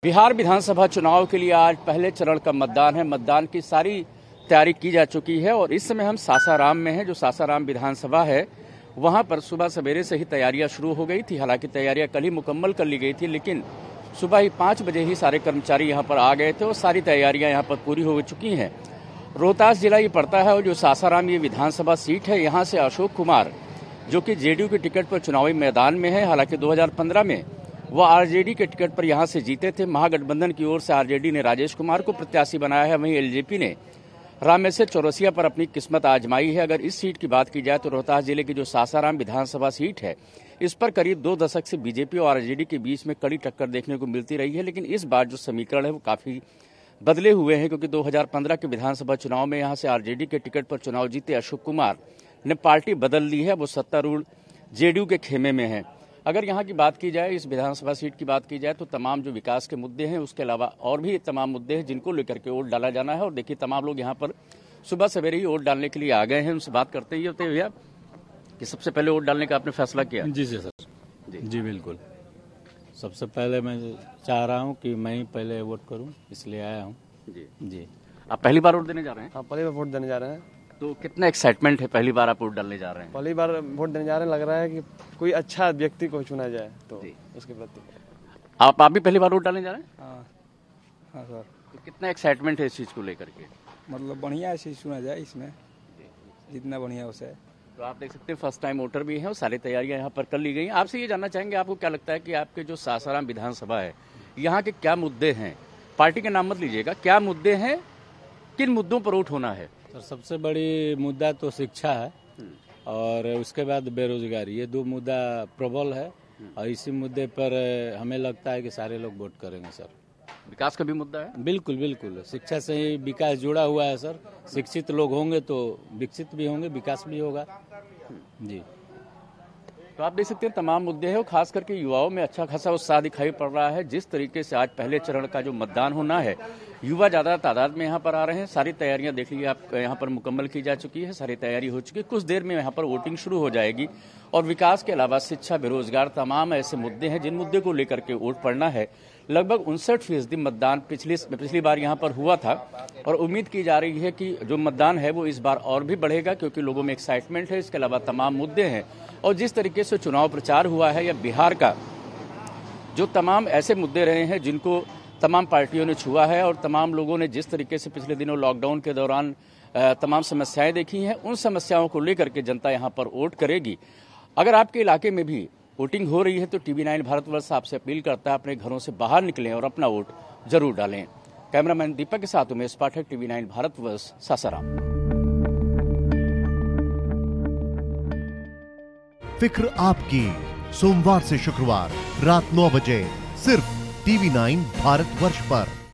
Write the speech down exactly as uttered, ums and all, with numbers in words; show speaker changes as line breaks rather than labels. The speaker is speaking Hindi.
बिहार विधानसभा चुनाव के लिए आज पहले चरण का मतदान है। मतदान की सारी तैयारी की जा चुकी है और इस समय हम सासाराम में हैं। जो सासाराम विधानसभा है वहां पर सुबह सवेरे से ही तैयारियां शुरू हो गई थी। हालांकि तैयारियां कल ही मुकम्मल कर ली गई थी, लेकिन सुबह ही पाँच बजे ही सारे कर्मचारी यहां पर आ गए थे और सारी तैयारियां यहां पर पूरी हो चुकी हैं। रोहतास जिला ये पड़ता है और जो सासाराम ये विधानसभा सीट है, यहाँ से अशोक कुमार जो कि जेडीयू के टिकट पर चुनावी मैदान में है। हालांकि दो हजार पंद्रह में वह आरजेडी के टिकट पर यहां से जीते थे। महागठबंधन की ओर से आरजेडी ने राजेश कुमार को प्रत्याशी बनाया है, वहीं एलजेपी ने रामेश्वर चौरसिया पर अपनी किस्मत आजमाई है। अगर इस सीट की बात की जाए तो रोहतास जिले की जो सासाराम विधानसभा सीट है, इस पर करीब दो दशक से बीजेपी और आरजेडी के बीच में कड़ी टक्कर देखने को मिलती रही है। लेकिन इस बार जो समीकरण है वो काफी बदले हुए हैं, क्योंकि दो हजार पंद्रह के विधानसभा चुनाव में यहां से आरजेडी के टिकट पर चुनाव जीते अशोक कुमार ने पार्टी बदल ली है। वो सत्तारूढ़ जेडीयू के खेमे में है। अगर यहाँ की बात की जाए, इस विधानसभा सीट की बात की जाए, तो तमाम जो विकास के मुद्दे हैं उसके अलावा और भी तमाम मुद्दे हैं जिनको लेकर के वोट डाला जाना है। और देखिए, तमाम लोग यहाँ पर सुबह सवेरे ही वोट डालने के लिए आ गए हैं। उनसे बात करते ही होते भैया कि सबसे पहले वोट डालने का आपने फैसला किया?
जी जी सर, जी, जी बिल्कुल। सबसे पहले मैं चाह रहा हूँ कि मैं ही पहले वोट करूँ, इसलिए आया हूँ।
जी
जी।
आप पहली बार वोट देने जा रहे हैं?
हाँ, पहली बार वोट देने जा रहे हैं।
तो कितना एक्साइटमेंट है पहली बार आप वोट डालने जा रहे हैं?
पहली बार वोट देने जा रहे हैं, लग रहा है कि कोई अच्छा व्यक्ति को चुना जाए तो उसके प्रति।
आप आप भी पहली बार वोट डालने जा रहे हैं?
हाँ हाँ सर।
तो कितना एक्साइटमेंट है इस चीज को लेकर के?
मतलब बढ़िया चीज चुना जाए, इसमें जितना बढ़िया उसे।
तो आप देख सकते हैं फर्स्ट टाइम वोटर भी हैं और सारी तैयारियां यहाँ पर कर ली गई हैं। आपसे ये जानना चाहेंगे, आपको क्या लगता है कि आपके जो सासाराम विधानसभा है, यहाँ के क्या मुद्दे हैं? पार्टी का नाम मत लीजिएगा, क्या मुद्दे हैं, किन मुद्दों पर वोट होना है?
सर, सबसे बड़ी मुद्दा तो शिक्षा है और उसके बाद बेरोजगारी। ये दो मुद्दा प्रबल है और इसी मुद्दे पर हमें लगता है कि सारे लोग वोट करेंगे सर।
विकास का भी मुद्दा है?
बिल्कुल बिल्कुल, शिक्षा से ही विकास जुड़ा हुआ है सर। शिक्षित लोग होंगे तो विकसित भी होंगे, विकास भी होगा। जी।
तो आप देख सकते हैं तमाम मुद्दे हैं और खास करके युवाओं में अच्छा खासा उत्साह दिखाई पड़ रहा है। जिस तरीके से आज पहले चरण का जो मतदान होना है, युवा ज्यादा तादाद में यहाँ पर आ रहे हैं। सारी तैयारियां देख लीजिए आप, यहाँ पर मुकम्मल की जा चुकी है, सारी तैयारी हो चुकी है। कुछ देर में यहाँ पर वोटिंग शुरू हो जाएगी और विकास के अलावा शिक्षा, बेरोजगार, तमाम ऐसे मुद्दे हैं जिन मुद्दे को लेकर के वोट पड़ना है। लगभग उनसठ फीसदी मतदान पिछली पिछली बार यहाँ पर हुआ था और उम्मीद की जा रही है कि जो मतदान है वो इस बार और भी बढ़ेगा, क्योंकि लोगों में एक्साइटमेंट है। इसके अलावा तमाम मुद्दे हैं और जिस तरीके से चुनाव प्रचार हुआ है, या बिहार का जो तमाम ऐसे मुद्दे रहे हैं जिनको तमाम पार्टियों ने छुआ है और तमाम लोगों ने जिस तरीके से पिछले दिनों लॉकडाउन के दौरान तमाम समस्याएं देखी हैं, उन समस्याओं को लेकर के जनता यहाँ पर वोट करेगी। अगर आपके इलाके में भी वोटिंग हो रही है तो टीवी नाइन भारतवर्ष आपसे अपील करता है, अपने घरों से बाहर निकलें और अपना वोट जरूर डालें। कैमरामैन दीपक के साथ उमेश पाठक, टीवी नाइन भारतवर्ष, सासाराम।
फिक्र आपकी, सोमवार से शुक्रवार रात नौ बजे सिर्फ टीवी नाइन भारतवर्ष पर।